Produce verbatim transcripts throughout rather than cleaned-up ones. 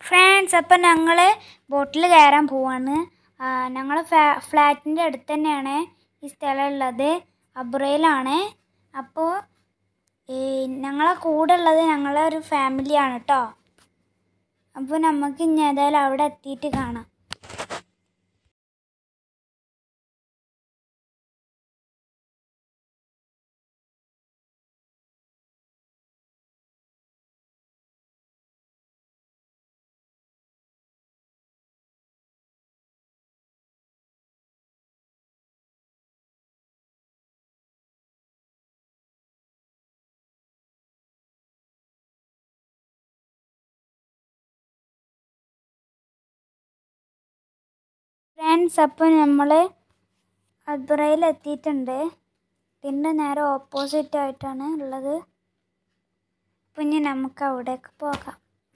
Friends, അപ്പം ഞങ്ങൾ ബോട്ടിൽ കയറാൻ പോവാണ്. ഞങ്ങൾ ഫ്ലാറ്റിൻ്റെ അടുത്ത് തന്നെയാണ് ഈ സ്ഥലം ഉള്ളത്, അബുറയിലാണ്. അപ്പോൾ ഞങ്ങളെ കൂടെ ഉള്ളത് ഞങ്ങളെ ഒരു ഫാമിലിയാണ് കേട്ടോ. അപ്പോൾ നമുക്ക് ഇനി ഏതായാലും അവിടെ എത്തിയിട്ട് കാണാം. ഫ്രണ്ട്സ്, അപ്പോൾ നമ്മൾ അബുറയിൽ എത്തിയിട്ടുണ്ട്. ഇതിൻ്റെ നേരെ ഓപ്പോസിറ്റ് ആയിട്ടാണ് ഉള്ളത്. അപ്പോൾ ഇനി നമുക്ക് അവിടേക്ക് പോകാം.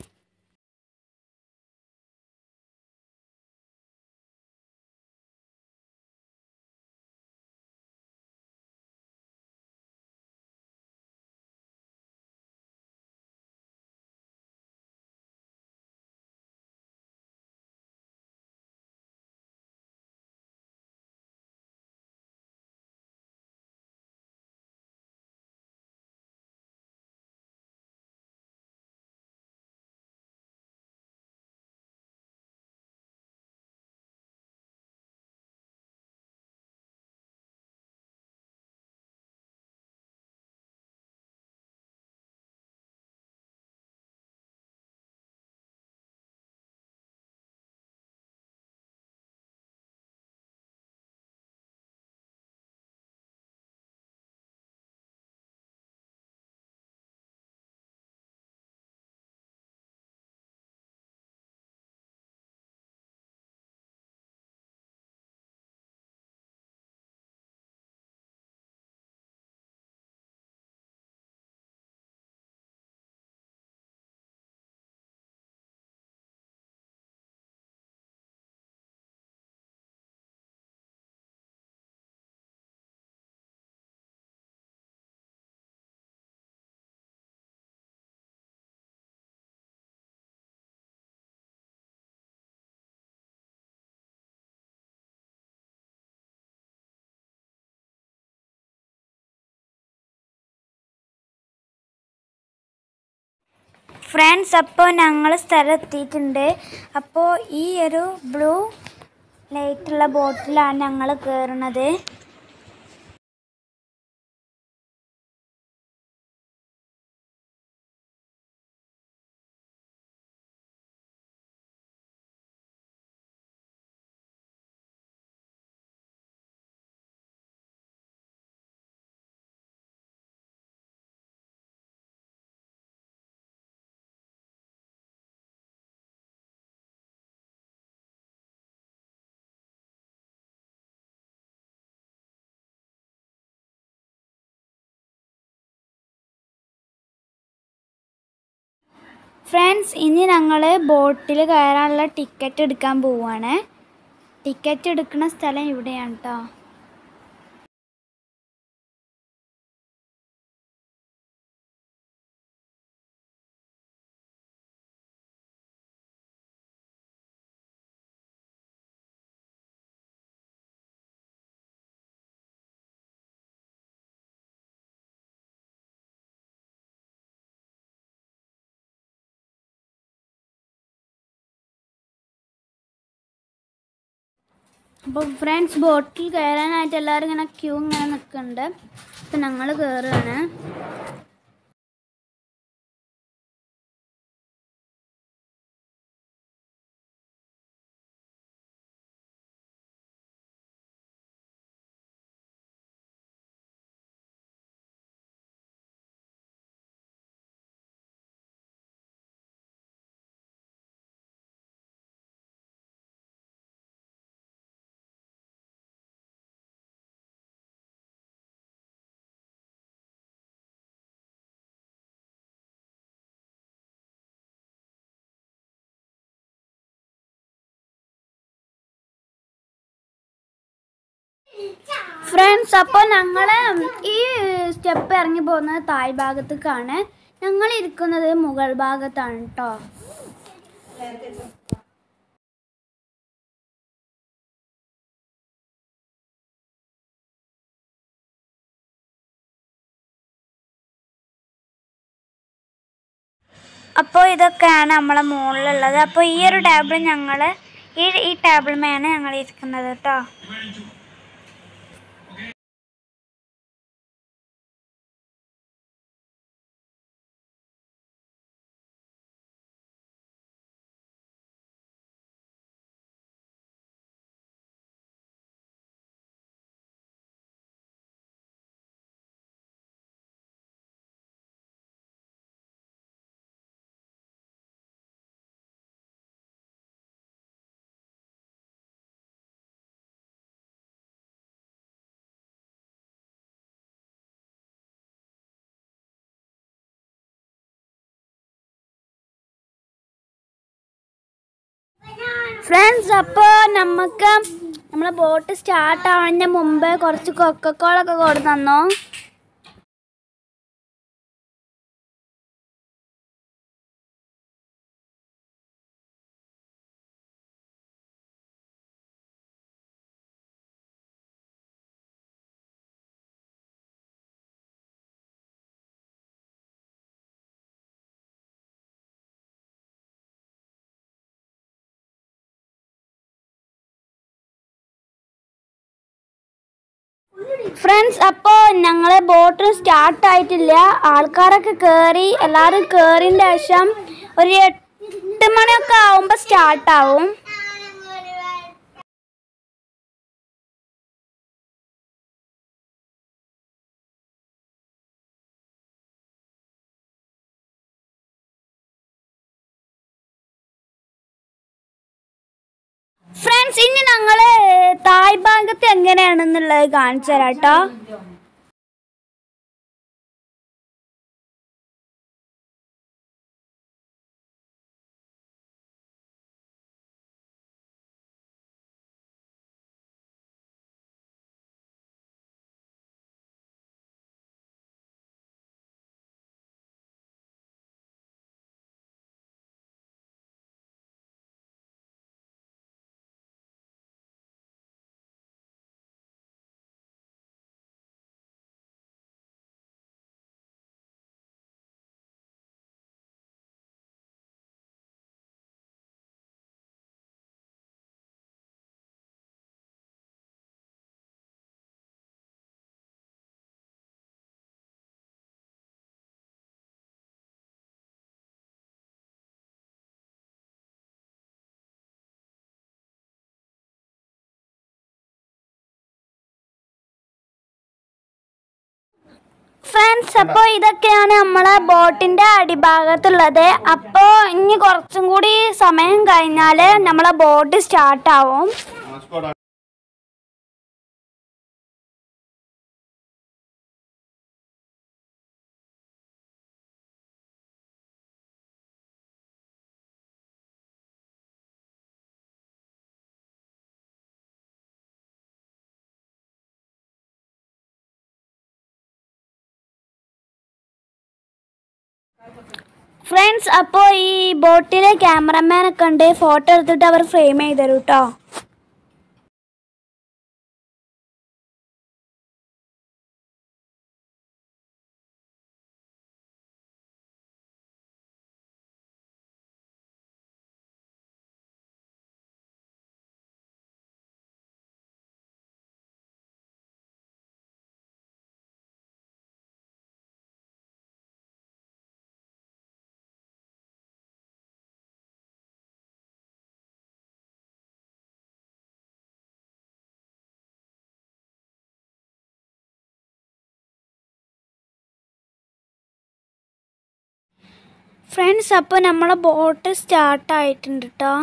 ഫ്രണ്ട്സ്, അപ്പോൾ ഞങ്ങൾ സ്ഥലം എത്തിയിട്ടുണ്ട്. അപ്പോൾ ഈ ഒരു ബ്ലൂ ലൈറ്റുള്ള ബോട്ടിലാണ് ഞങ്ങൾ കയറുന്നത്. ഫ്രണ്ട്സ്, ഇനി ഞങ്ങൾ ബോട്ടിൽ കയറാനുള്ള ടിക്കറ്റ് എടുക്കാൻ പോവുകയാണ്. ടിക്കറ്റ് എടുക്കുന്ന സ്ഥലം ഇവിടെയാണ് കേട്ടോ. അപ്പോൾ ഫ്രണ്ട്സ്, ബോട്ടിൽ കയറാനായിട്ട് എല്ലാവരും ഇങ്ങനെ ക്യൂ ഇങ്ങനെ നിൽക്കുന്നുണ്ട്. അപ്പം ഞങ്ങൾ കയറുകയാണ്. ഫ്രണ്ട്സ്, അപ്പോൾ ഞങ്ങൾ ഈ സ്റ്റെപ്പ് ഇറങ്ങി പോകുന്നത് താഴ് ഭാഗത്തേക്കാണ്. ഞങ്ങൾ ഇരിക്കുന്നത് മുകൾ ഭാഗത്താണ് കേട്ടോ. അപ്പോൾ ഇതൊക്കെയാണ് നമ്മളെ മുകളിലുള്ളത്. അപ്പോൾ ഈ ഒരു ടേബിൾ ഞങ്ങൾ ഈ ഈ ടേബിളിന്മേലാണ് ഞങ്ങൾ ഇരിക്കുന്നത് കേട്ടോ. ഫ്രണ്ട്സ്, അപ്പോൾ നമുക്ക് നമ്മളെ ബോട്ട് സ്റ്റാർട്ട് ആവുന്നതിന് മുമ്പ് കുറച്ച് കൊക്കക്കോളൊക്കെ കൊടുത്തു തന്നു. ഫ്രണ്ട്സ്, അപ്പോൾ ഞങ്ങളെ ബോട്ട് സ്റ്റാർട്ട് ആയിട്ടില്ല. ആൾക്കാരൊക്കെ കയറി, എല്ലാവരും കയറിയതിൻ്റെ ശേഷം ഒരു എട്ട് മണിയൊക്കെ ആവുമ്പോൾ സ്റ്റാർട്ടാവും. ഫ്രണ്ട്സ്, ഇനി ഞങ്ങൾ തായ് ഭാഗത്ത് എങ്ങനെയാണെന്നുള്ളത് കാണിച്ചു തരാം കേട്ടോ. ഫ്രണ്ട്സ്, അപ്പോൾ ഇതൊക്കെയാണ് നമ്മളെ ബോട്ടിൻ്റെ അടിഭാഗത്തുള്ളത്. അപ്പോൾ ഇനി കുറച്ചും കൂടി സമയം കഴിഞ്ഞാൽ നമ്മളെ ബോട്ട് സ്റ്റാർട്ടാവും. ഫ്രണ്ട്സ്, അപ്പോൾ ഈ ബോട്ടിലെ ക്യാമറമാനൊക്കെ ഉണ്ട്, ഫോട്ടോ എടുത്തിട്ട് അവർ ഫ്രെയിം ചെയ്ത് തരും കേട്ടോ. ഫ്രണ്ട്സ്, അപ്പോൾ നമ്മളെ ബോട്ട് സ്റ്റാർട്ടായിട്ടുണ്ട് കേട്ടോ.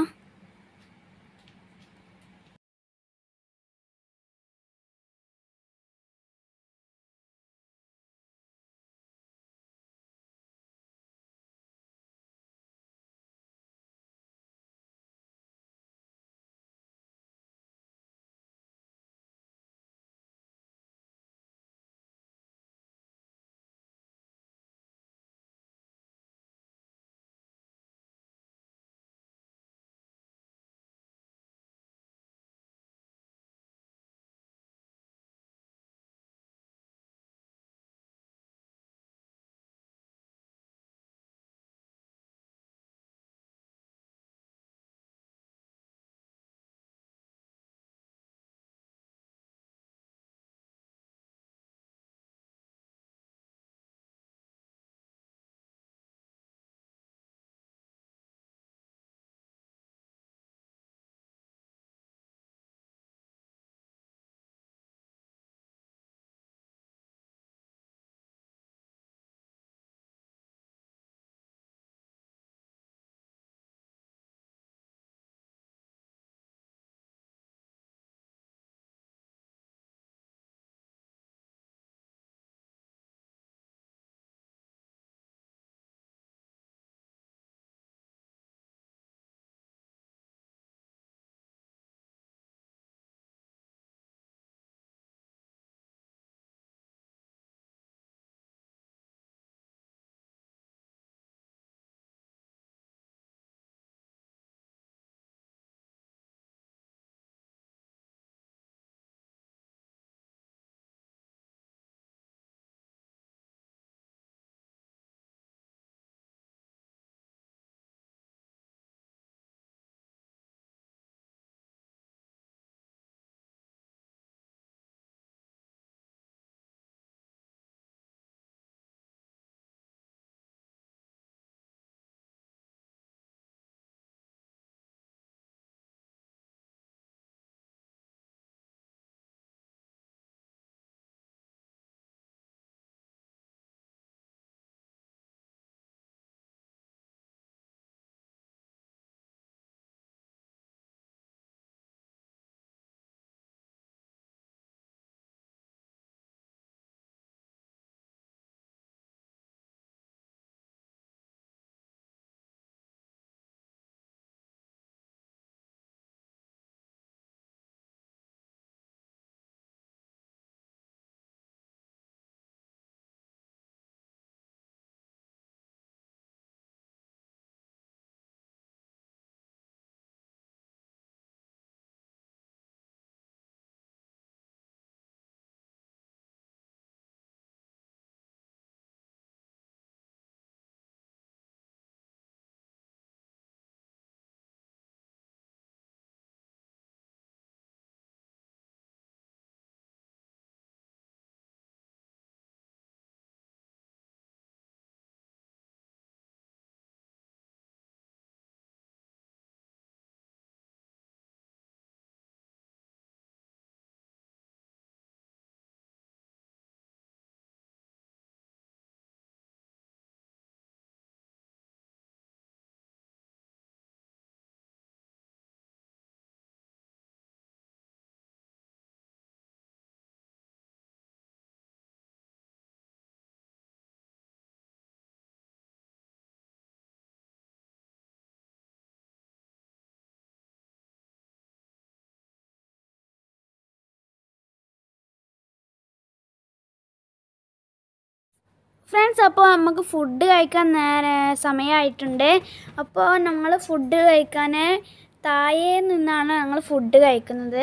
ഫ്രണ്ട്സ്, അപ്പോൾ നമുക്ക് ഫുഡ് കഴിക്കാൻ നേരെ സമയമായിട്ടുണ്ട്. അപ്പോൾ ഞങ്ങൾ ഫുഡ് കഴിക്കാൻ താഴെ നിന്നാണ് ഞങ്ങൾ ഫുഡ് കഴിക്കുന്നത്.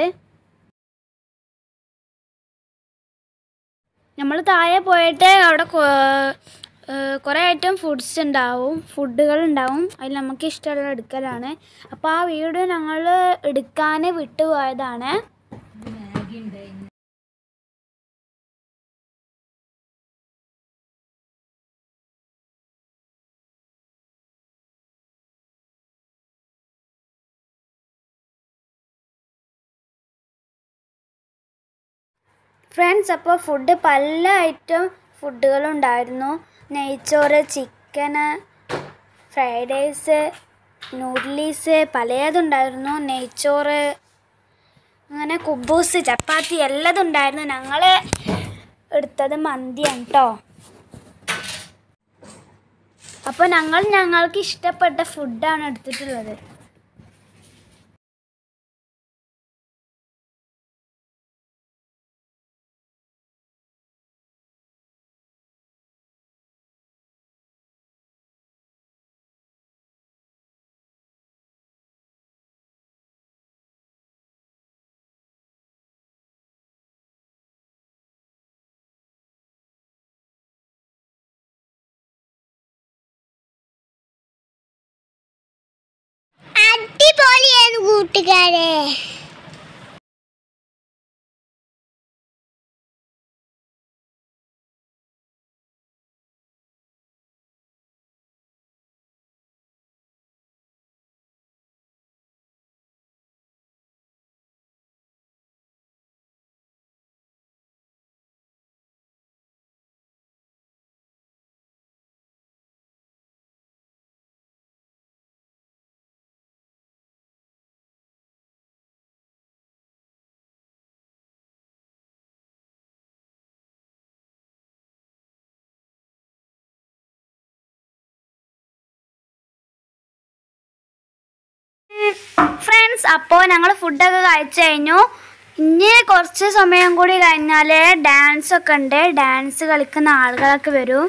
നമ്മൾ താഴെ പോയിട്ട് അവിടെ കുറേ ഐറ്റം ഫുഡ്സ് ഉണ്ടാവും ഫുഡുകൾ ഉണ്ടാവും അതിൽ നമുക്ക് ഇഷ്ടമുള്ള എടുക്കലാണ്. അപ്പോൾ ആ വീഡിയോ ഞങ്ങൾ എടുക്കാൻ വിട്ടുപോയതാണ്. ഫ്രണ്ട്സ്, അപ്പോൾ ഫുഡ് പല ഐറ്റം ഫുഡുകളുണ്ടായിരുന്നു. നെയ്ച്ചോറ്, ചിക്കന്, ഫ്രൈഡ് റൈസ്, നൂഡിൽസ്, പലതുണ്ടായിരുന്നു. നെയ്ച്ചോറ്, അങ്ങനെ കുബൂസ്, ചപ്പാത്തി എല്ലതും ഉണ്ടായിരുന്നു. ഞങ്ങൾ എടുത്തത് മന്തിയാണ് കേട്ടോ. അപ്പോൾ ഞങ്ങൾ ഞങ്ങൾക്ക് ഇഷ്ടപ്പെട്ട ഫുഡാണ് എടുത്തിട്ടുള്ളത്. അടിപൊളിയാണ് കൂട്ടുകാരെ. ഫ്രണ്ട്സ്, അപ്പോൾ ഞങ്ങൾ ഫുഡൊക്കെ കഴിച്ചു കഴിഞ്ഞു. ഇനി കുറച്ച് സമയം കൂടി കഴിഞ്ഞാൽ ഡാൻസ് ഒക്കെ ഉണ്ട്. ഡാൻസ് കളിക്കുന്ന ആളുകളൊക്കെ വരും.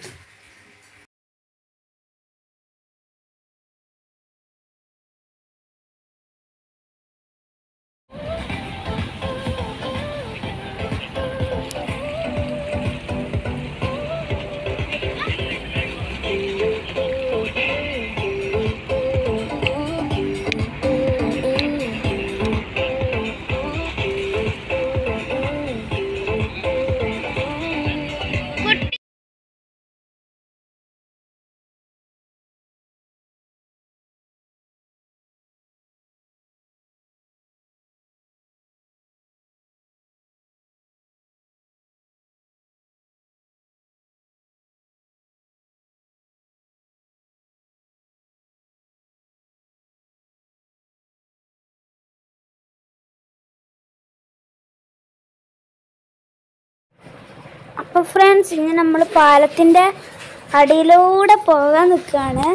അപ്പോൾ ഫ്രണ്ട്സ്, ഇനി നമ്മൾ പാലത്തിൻ്റെ അടിയിലൂടെ പോകാൻ നിൽക്കുകയാണ്.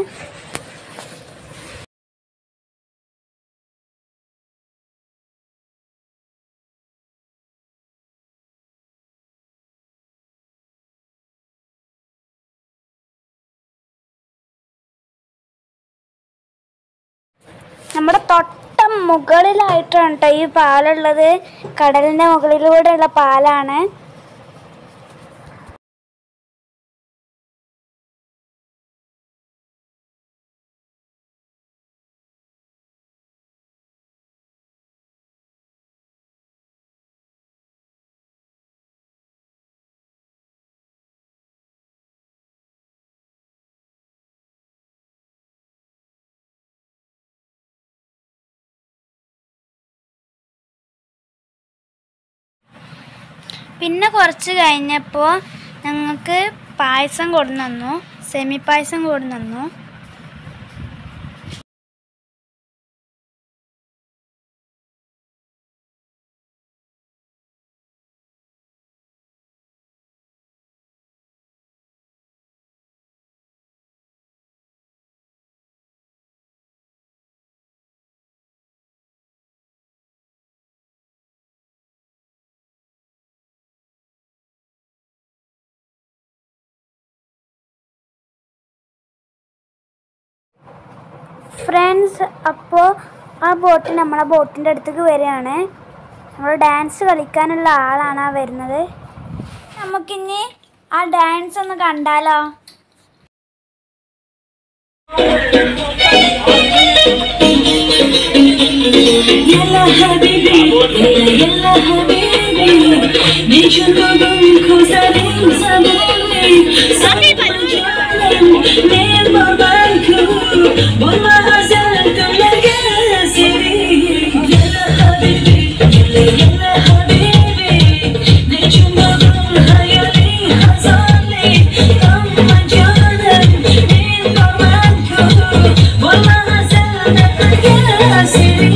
നമ്മുടെ തൊട്ട മുകളിലായിട്ടാണ് കേട്ടോ ഈ പാലുള്ളത്. കടലിൻ്റെ മുകളിലൂടെയുള്ള പാലാണ്. പിന്നെ കുറച്ച് കഴിഞ്ഞപ്പോൾ ഞങ്ങൾക്ക് പായസം കൊണ്ടു തന്നു. സെമി പായസം കൊണ്ടു തന്നു. ഫ്രണ്ട്സ്, അപ്പോൾ ആ ബോട്ട് നമ്മളെ ബോട്ടിൻ്റെ അടുത്തേക്ക് വരികയാണ്. നമ്മൾ ഡാൻസ് കളിക്കാനുള്ള ആളാണ് ആ വരുന്നത്. നമുക്കിനി ആ ഡാൻസ് ഒന്ന് കണ്ടാലോ? يلا حبيبي يلا حبيبي نجرب كوزارين زماني صبي بلجان من باباكو والله زلت لك سيري يلا حبيبي يلا حبيبي نجرب خيالي حصلي طم جانا من باباكو والله زلت لك سيري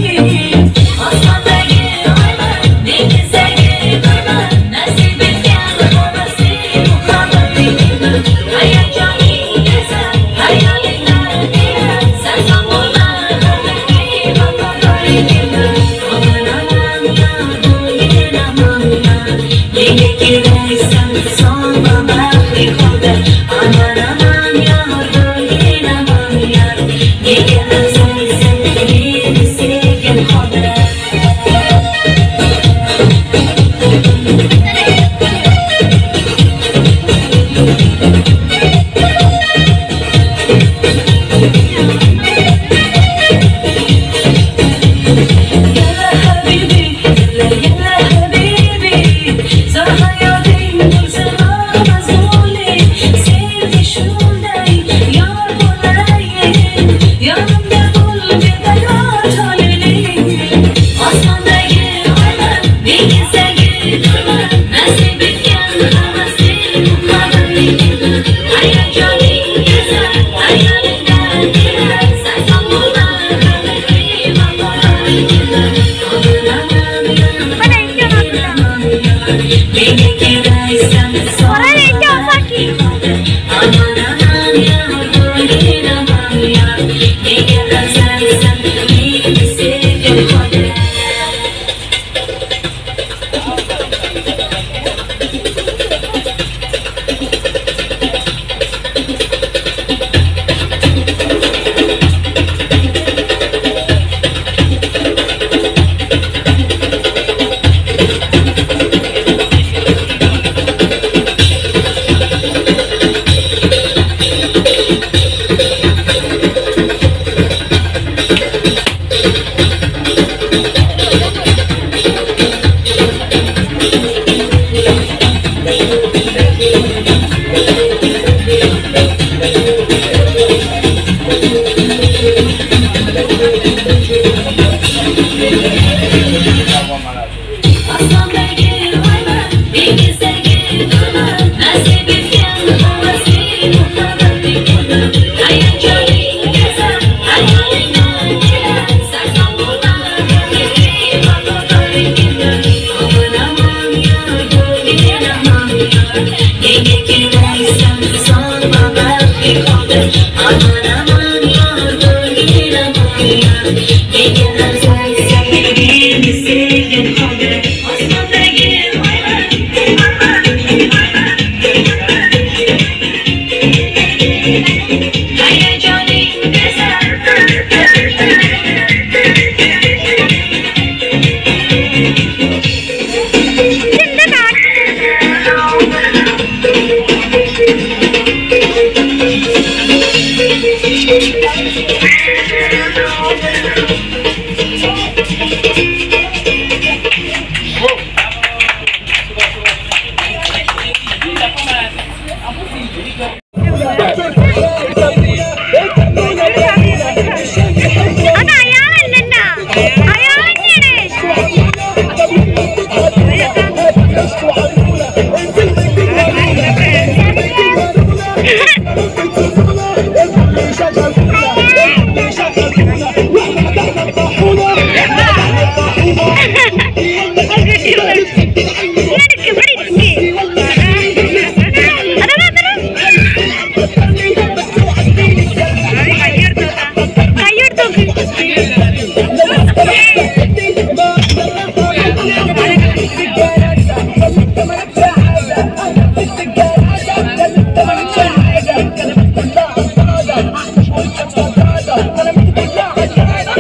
Gonna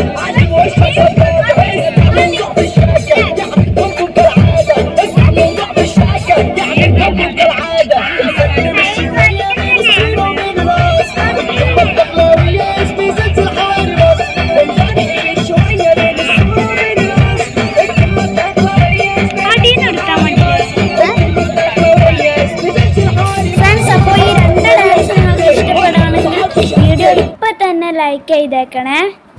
വീഡിയോ ഇപ്പൊ തന്നെ ലൈക്ക് ചെയ്തേക്കണേ.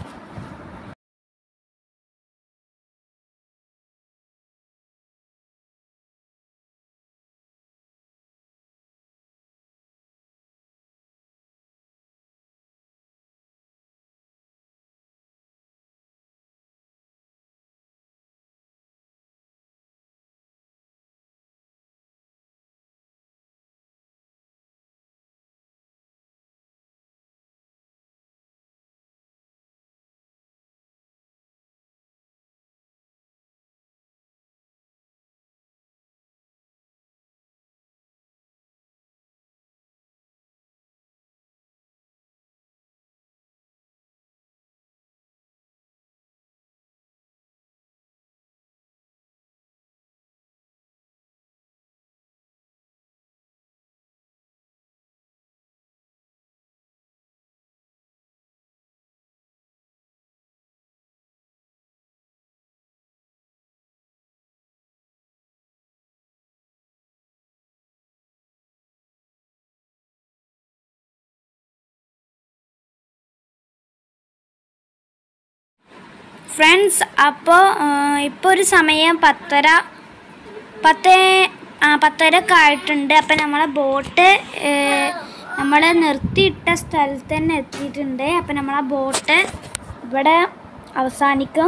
ഫ്രണ്ട്സ്, അപ്പോൾ ഇപ്പോൾ ഒരു സമയം പത്തര പത്ത് ആ പത്തരയൊക്കെ ആയിട്ടുണ്ട്. അപ്പം നമ്മളെ ബോട്ട് നമ്മൾ നിർത്തിയിട്ട സ്ഥലത്ത് തന്നെ എത്തിയിട്ടുണ്ട്. അപ്പം നമ്മളെ ബോട്ട് ഇവിടെ അവസാനിക്കും.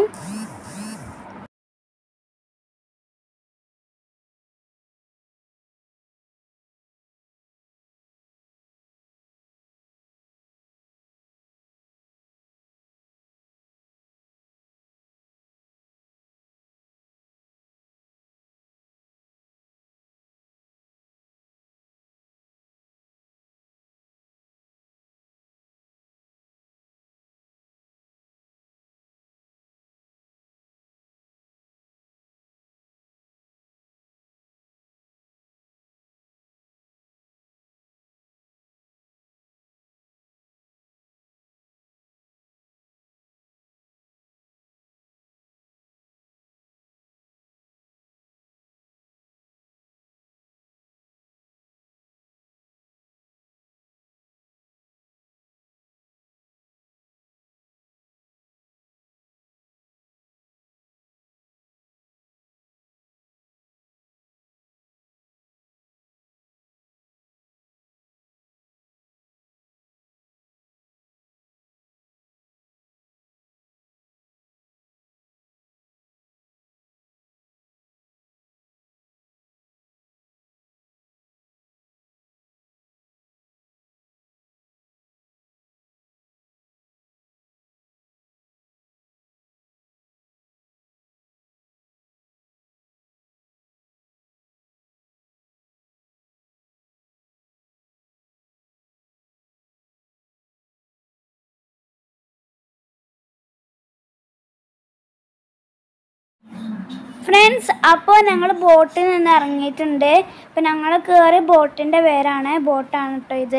ഫ്രണ്ട്സ്, അപ്പോൾ ഞങ്ങൾ ബോട്ടിൽ നിന്ന് ഇറങ്ങിയിട്ടുണ്ട്. ഇപ്പം ഞങ്ങൾ കയറി ബോട്ടിൻ്റെ പേരാണ് ബോട്ടാണ് കേട്ടോ ഇത്.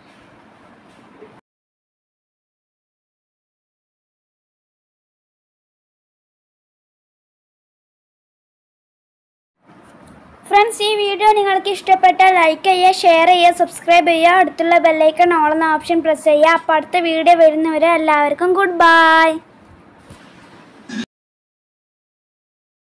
ഫ്രണ്ട്സ്, ഈ വീഡിയോ നിങ്ങൾക്ക് ഇഷ്ടപ്പെട്ടാൽ ലൈക്ക് ചെയ്യുക, ഷെയർ ചെയ്യുക, സബ്സ്ക്രൈബ് ചെയ്യുക, അടുത്തുള്ള ബെല്ലൈക്കൺ ഓൾ എന്ന ഓപ്ഷൻ പ്രസ് ചെയ്യുക. അപ്പോൾ അടുത്ത വീഡിയോ വരുന്നവരെ എല്ലാവർക്കും ഗുഡ് ബൈ.